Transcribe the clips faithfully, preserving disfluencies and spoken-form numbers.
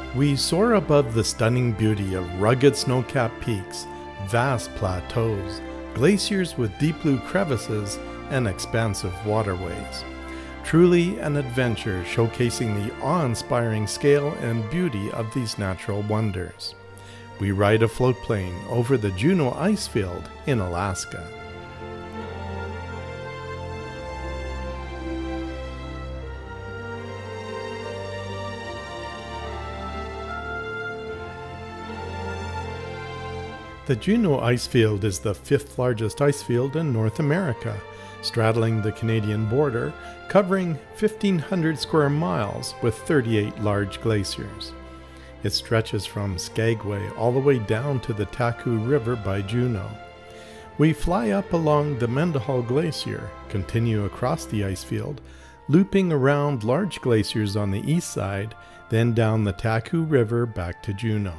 We soar above the stunning beauty of rugged snow-capped peaks, vast plateaus, glaciers with deep blue crevasses, and expansive waterways. Truly an adventure showcasing the awe-inspiring scale and beauty of these natural wonders. We ride a floatplane over the Juneau Icefield in Alaska. The Juneau Icefield is the fifth largest ice field in North America, straddling the Canadian border, covering fifteen hundred square miles with thirty-eight large glaciers. It stretches from Skagway all the way down to the Taku River by Juneau. We fly up along the Mendenhall Glacier, continue across the icefield, looping around large glaciers on the east side, then down the Taku River back to Juneau.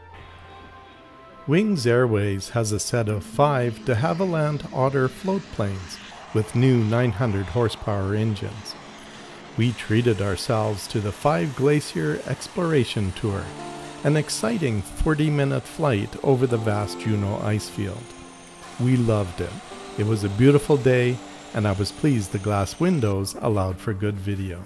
Wings Airways has a set of five DeHavilland Otter floatplanes with new nine hundred horsepower engines. We treated ourselves to the five Glacier Exploration Tour, an exciting forty minute flight over the vast Juneau Icefield. We loved it. It was a beautiful day, and I was pleased the glass windows allowed for good video.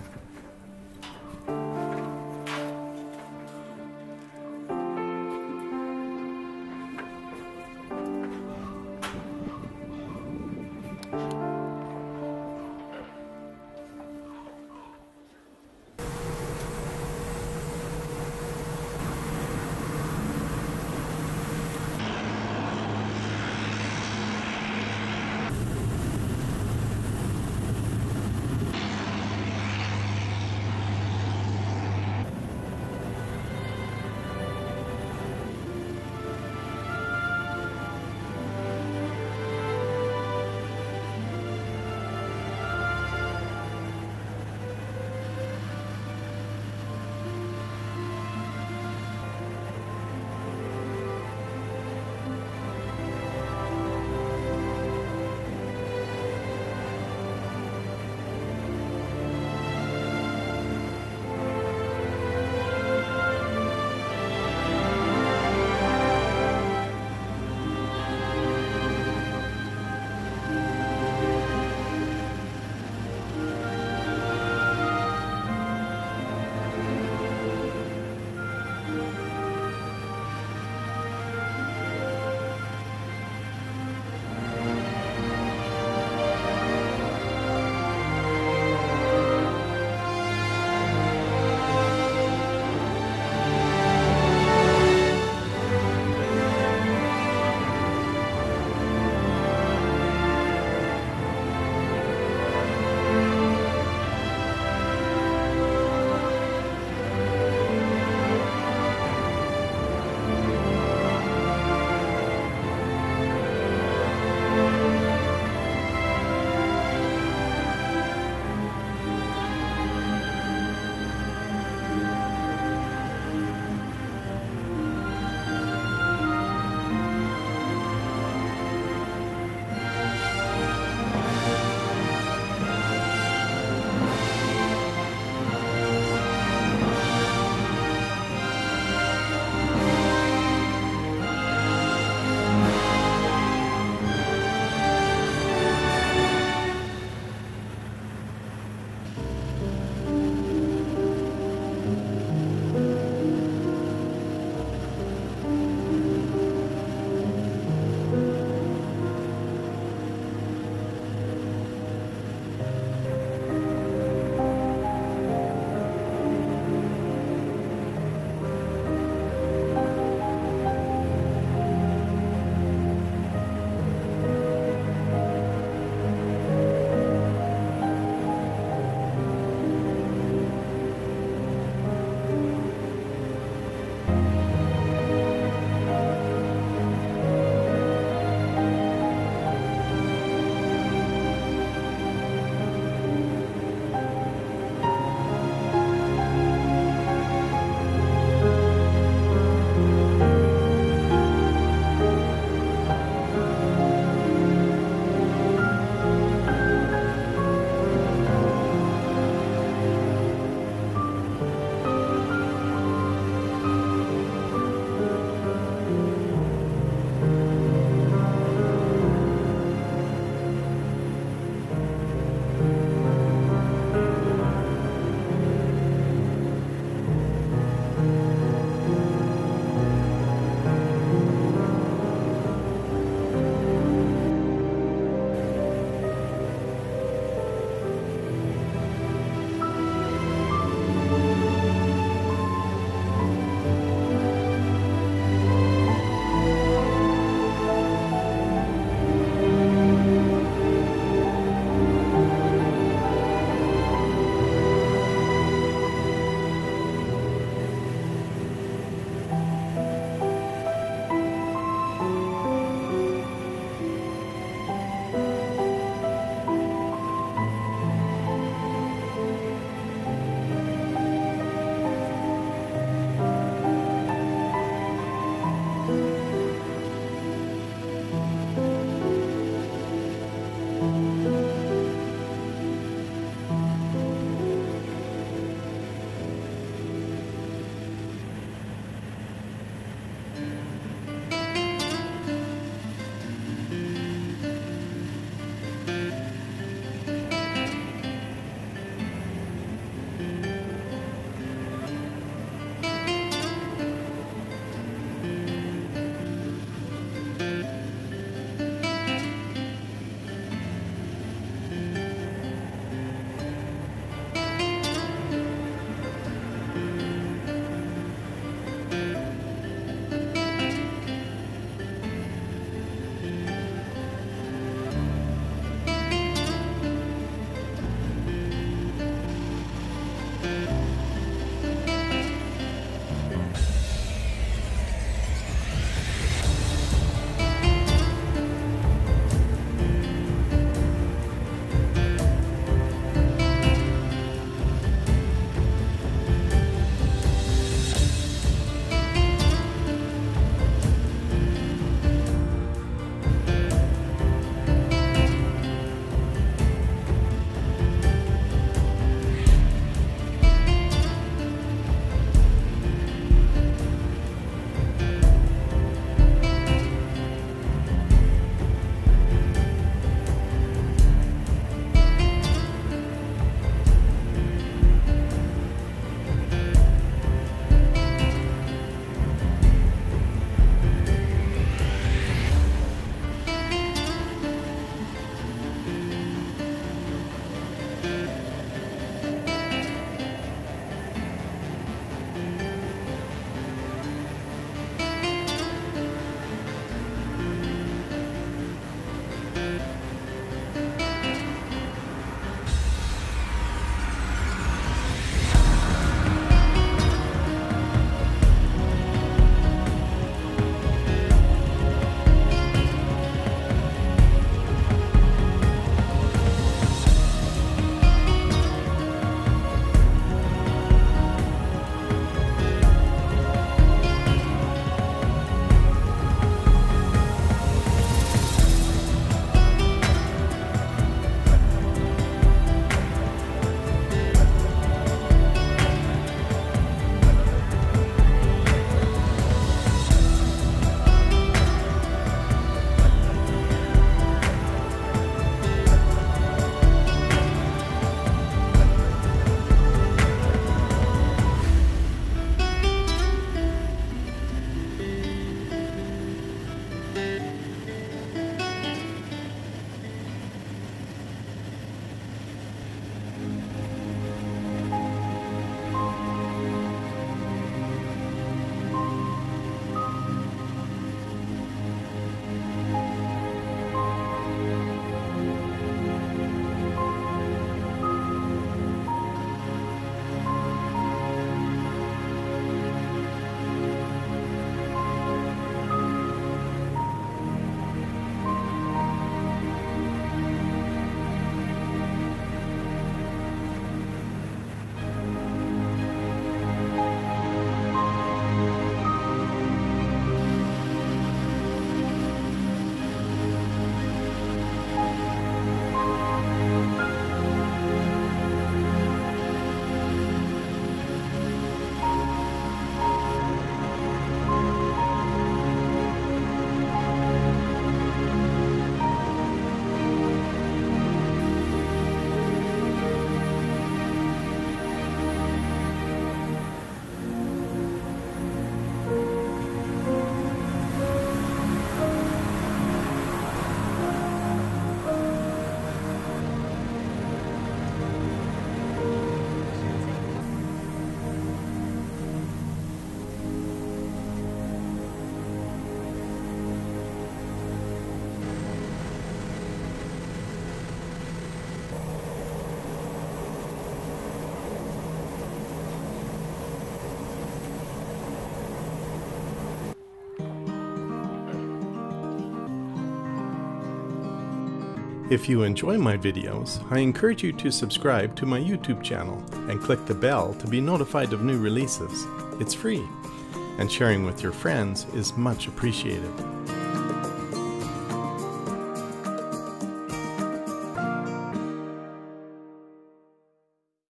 If you enjoy my videos, I encourage you to subscribe to my YouTube channel and click the bell to be notified of new releases. It's free, and sharing with your friends is much appreciated.